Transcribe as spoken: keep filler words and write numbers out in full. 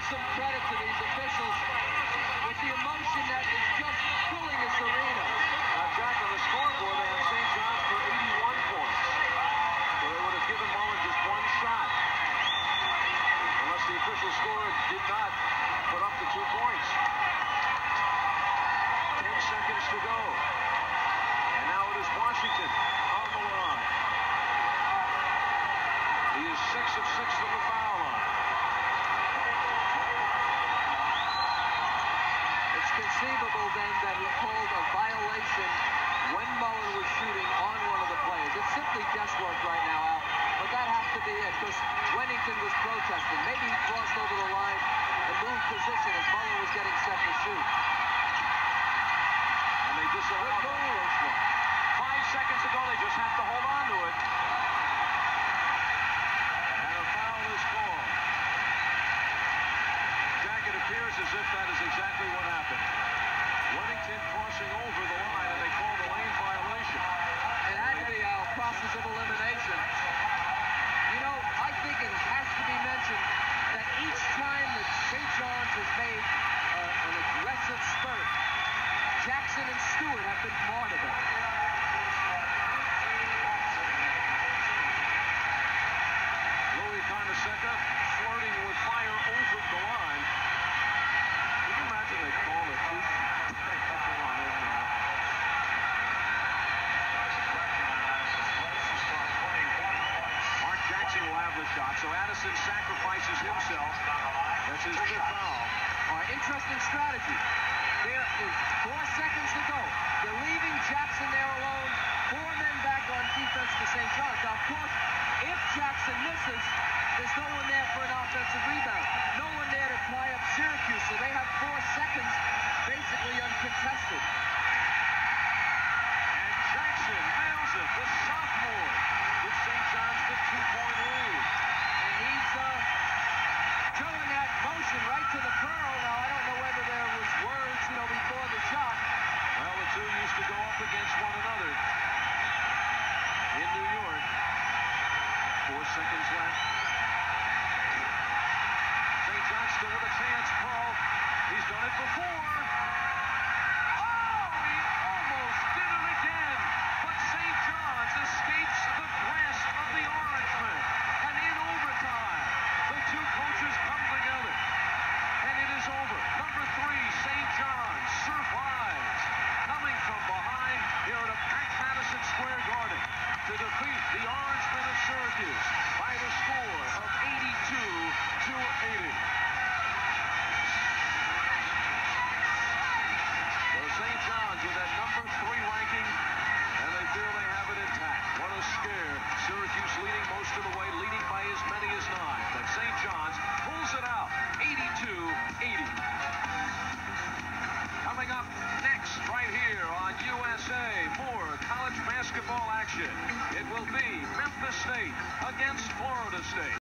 some credit to these officials with the emotion that is just filling this arena. Now, Jack, on the scoreboard, they have Saint John's for eighty-one points. So they would have given Mullen just one shot. Unless the official score did not put up the two points. Ten seconds to go. And now it is Washington on the line. He is six of six from the foul line. It's conceivable then that he called a violation when Mullen was shooting on one of the players. It's simply guesswork right now, Al. But that has to be it, because Wennington was protesting. Maybe he crossed over the line and moved position as Mullen was getting set to shoot. And they disallowed it. Five seconds ago, they just have to hold on to it. And a foul is called. Jack, it appears as if that is exactly what happened. Wennington crossing over the line, and they call the lane violation. It had to be, Al, process of elimination. You know, I think it has to be mentioned that each time that Saint John's has made uh, an aggressive spurt, Jackson and Stewart have been part of it. Louis Carnesecca flirting with fire over the line. Can you imagine they call it? Mark Jackson will have the shot, so Addison sacrifices himself. That's his fifth foul. All right, interesting strategy. There is four seconds to go. They're leaving Jackson there alone. Four men back on defense for Saint John's. Now, of course, if Jackson misses, there's no one there for an offensive rebound. No one there to tie up Syracuse, so they have four seconds basically uncontested. And Jackson nails it, the sophomore, with Saint John's the two-point lead. And he's uh, throwing that motion right to the curl. Now, I don't know whether there was words, you know, before the shot. Well, the two used to go up against one another in New York. Four seconds left. Saint John's still with a chance. Paul, he's done it before. Oh, he almost did it again. But Saint John's escapes the grasp of the Orangemen. And in overtime, the two coaches come together. And it is over. Number three, Saint John's survives. Coming from behind here at a packed Madison Square Garden to defeat the Orangemen of Syracuse by the score of eighty-two to eighty. So Saint John's with that number three ranking, and they feel they have it intact. What a scare. Syracuse leading most of the way, leading by as many as nine. But Saint John's pulls it out, eighty-two eighty. Coming up next, right here on U S A, more college basketball action. It will be Memphis State against Florida State.